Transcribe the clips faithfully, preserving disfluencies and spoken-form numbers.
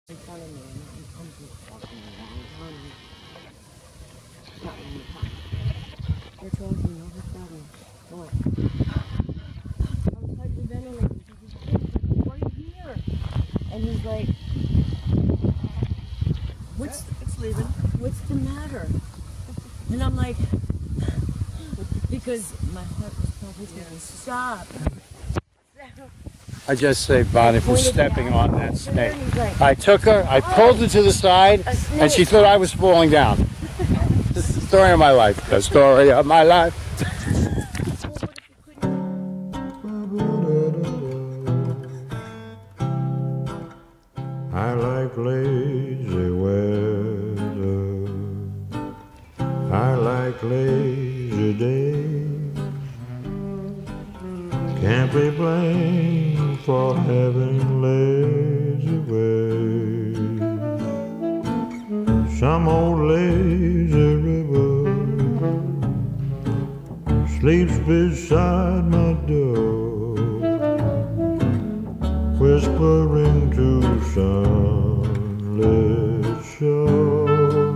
in front of me, and I'm, I'm just walking around town and cutting the top. They're talking all of a sudden. What? I was hyperventilating because his kid's like right here. And he's like, what's, it's leaving. What's the matter? And I'm like, because my heart was probably going to stop. I just saved Bonnie from stepping on that snake. I took her, I pulled her to the side, and she thought I was falling down. This is the story of my life. The story of my life. I like lazy weather. I like lazy days. Can't be blamed for having lazy ways. Some old lazy river sleeps beside my door, whispering to sunlit shore.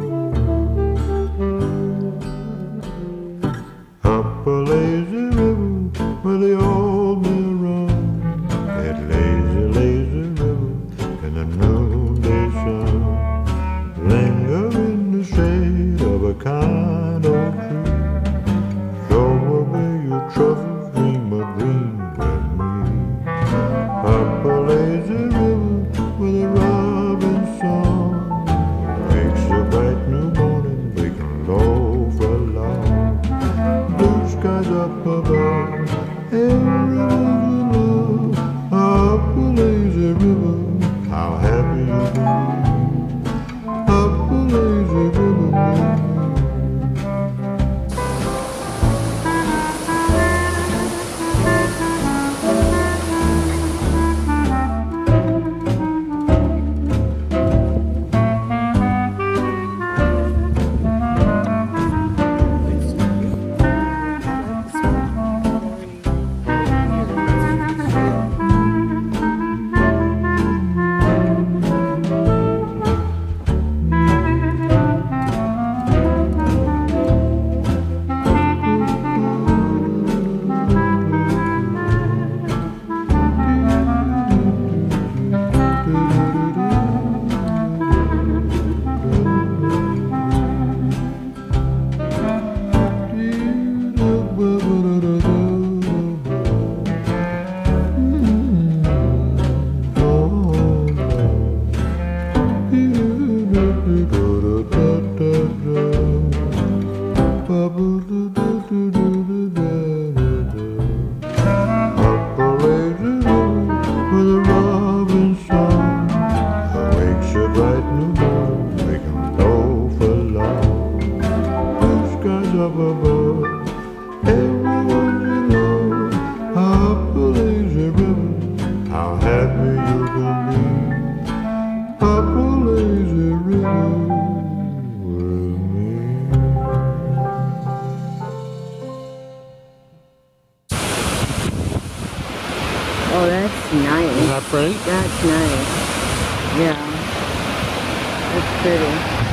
Up a lazy river where the old mill runs, that lazy, lazy river in the noonday sun. Linger in the shade of a kind old tree, throw away your troubles, dream a dream with me. Up a lazy river with a robin song, wakes a bright new morning, waking low for long. Blue skies up above, everyone's in love. Up a lazy river, how happy you can be. Up a lazy river. Up above, everyone's in love. Up a lazy river, how happy you can be. Up a lazy river with me. Oh, that's nice. Isn't that pretty? That's nice. Yeah. That's pretty.